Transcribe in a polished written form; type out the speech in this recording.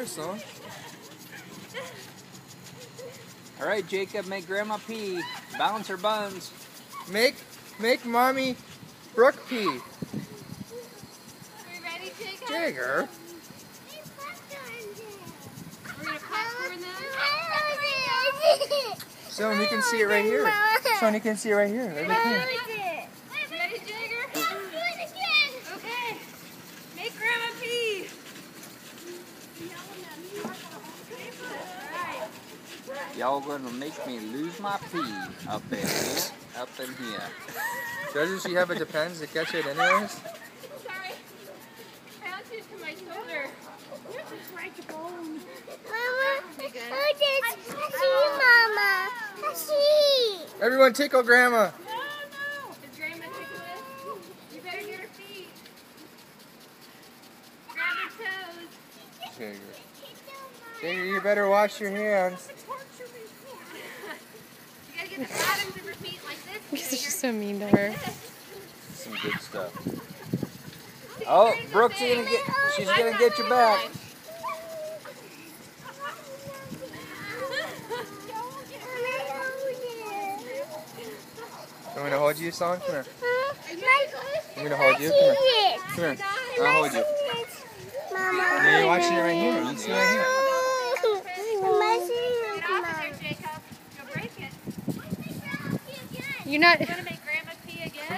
there, son. All right, Jacob, make Grandma pee. Balance her buns. Make Mommy Brooke pee. Are you ready, Jacob? Jagger. We're gonna popcorn them. Son, you can see it right here. Son, you can see it right here. Right here. Ready, Jagger? Okay. Make Grandma pee. Y'all gonna make me lose my pee up in here. Up in here. Doesn't she have a Depends to catch it anyways? Sorry. Bounce into my shoulder. You're just right to bone. Everyone tickle Grandma. No. Is Grandma ticklish? You better get her feet. Grab her toes. Jagger. Jagger, you better wash your hands. You gotta get the bottoms of her feet like this. This is just so mean to her. Some good stuff. Oh, Brooke's gonna get. She's gonna get your back. I'm gonna hold you, son. Come here. I'm gonna hold you. Come here. Come here. I'll hold you. Mama. Yeah, you're watching it right here. You see it right here. Get off of there, Jacob. You'll break it. You're not.